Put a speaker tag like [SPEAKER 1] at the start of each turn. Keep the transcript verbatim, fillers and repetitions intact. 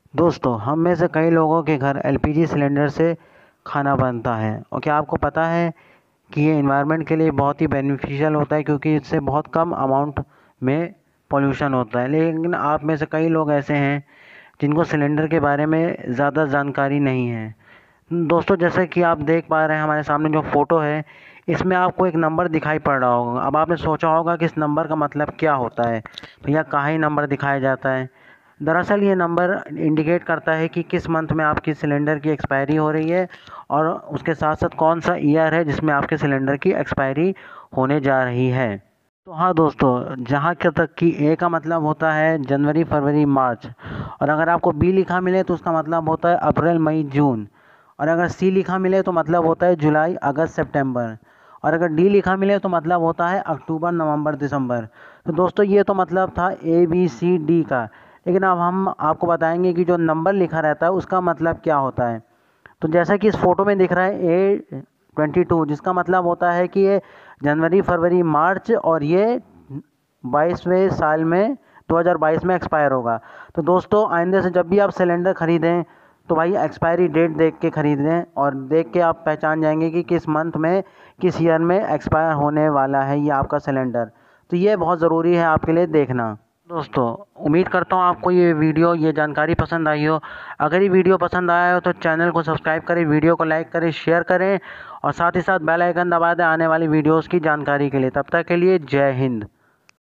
[SPEAKER 1] दोस्तों, हम में से कई लोगों के घर एलपीजी सिलेंडर से खाना बनता है। और क्या आपको पता है कि ये एनवायरनमेंट के लिए बहुत ही बेनिफिशियल होता है, क्योंकि इससे बहुत कम अमाउंट में पॉल्यूशन होता है। लेकिन आप में से कई लोग ऐसे हैं जिनको सिलेंडर के बारे में ज़्यादा जानकारी नहीं है। दोस्तों, जैसे कि आप देख पा रहे हैं हमारे सामने जो फ़ोटो है, इसमें आपको एक नंबर दिखाई पड़ रहा होगा। अब आपने सोचा होगा कि इस नंबर का मतलब क्या होता है, भैया काहे नंबर दिखाया जाता है। दरअसल ये नंबर इंडिकेट करता है कि किस मंथ में आपकी सिलेंडर की एक्सपायरी हो रही है, और उसके साथ साथ कौन सा ईयर है जिसमें आपके सिलेंडर की एक्सपायरी होने जा रही है। तो हाँ दोस्तों, जहाँ के तक कि ए का मतलब होता है जनवरी फरवरी मार्च, और अगर आपको बी लिखा मिले तो उसका मतलब होता है अप्रैल मई जून, और अगर सी लिखा मिले तो मतलब होता है जुलाई अगस्त सितंबर, और अगर डी लिखा मिले तो मतलब होता है अक्टूबर नवंबर दिसंबर। तो दोस्तों, ये तो मतलब था ए बी सी डी का। लेकिन अब हम आपको बताएंगे कि जो नंबर लिखा रहता है उसका मतलब क्या होता है। तो जैसा कि इस फोटो में दिख रहा है ए ट्वेंटी टू, जिसका मतलब होता है कि ये जनवरी फरवरी मार्च, और ये बाईसवें साल में दो हज़ार बाईस में एक्सपायर होगा। तो दोस्तों, आइंदे से जब भी आप सिलेंडर ख़रीदें तो भाई एक्सपायरी डेट देख के ख़रीदें, और देख के आप पहचान जाएंगे कि किस मंथ में किस ईयर में एक्सपायर होने वाला है ये आपका सिलेंडर। तो ये बहुत ज़रूरी है आपके लिए देखना। दोस्तों, उम्मीद करता हूँ आपको ये वीडियो ये जानकारी पसंद आई हो। अगर ये वीडियो पसंद आया हो तो चैनल को सब्सक्राइब करें, वीडियो को लाइक करें, शेयर करें, और साथ ही साथ बेल आइकन दबा दें आने वाली वीडियोस की जानकारी के लिए। तब तक के लिए जय हिंद।